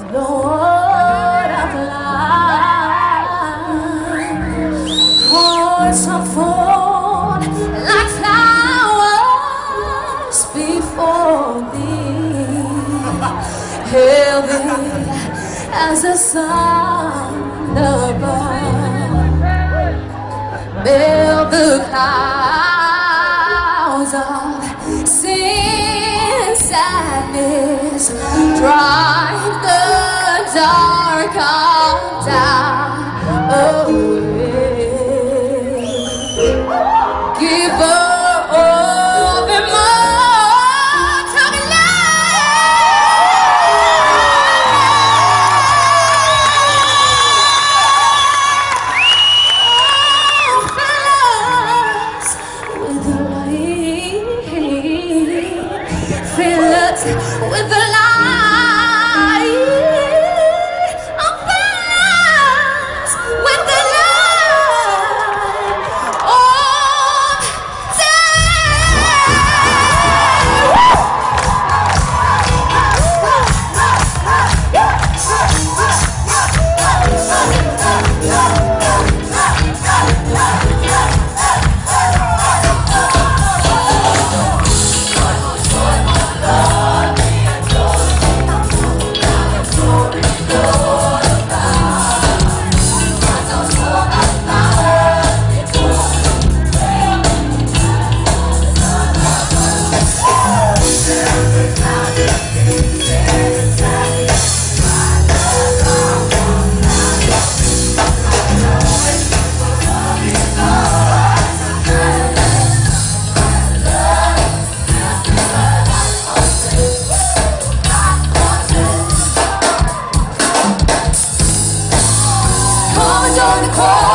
Lord of life, hearts are full like flowers before thee, heavy as the sun above. Melt the clouds of sin, sadness, drive the dark on down away. Give up and more to the fill us with the light of us with the light all join the choir.